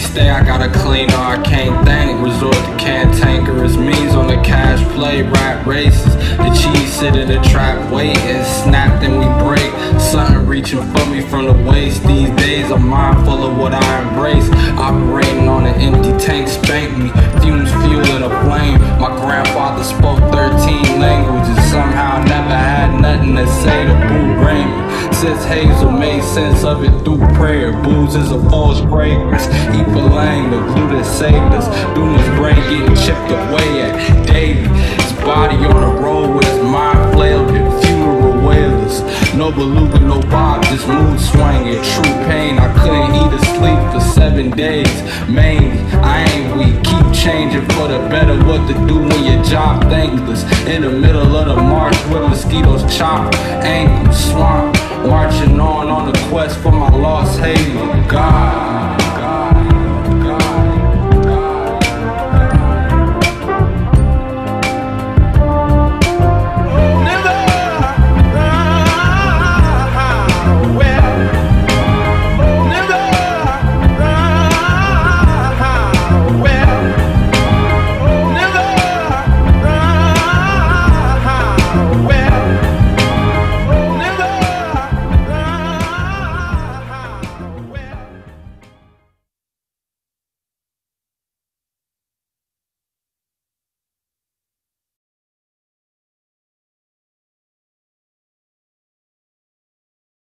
stay, I gotta clean or I can't think. Resort to cantankerous means on the cash play. Rap races, the cheese sit in the trap waiting. Snap then we break, something reaching for me from the waist. These days I'm mindful of what I embrace. Operating on an empty tank, spank me. Fumes fueling a flame. My grandfather spoke 13 languages. Somehow never had nothing to say to boo Raymond. Since Hazel made sense of it through prayer. Booze is a false fragrance. He lang the glue that saved us. Duma's brain getting chipped away at daily. His body on the road with his mind flailed in funeral wailers. No beluga, no bob, just mood swinging. True pain, I couldn't eat or sleep for 7 days. Mainly, I ain't weak, keep changing for the better. What to do when your job thankless. In the middle of the marsh where mosquitoes chop ankles, swamp. Marching on a quest for my lost halo. God.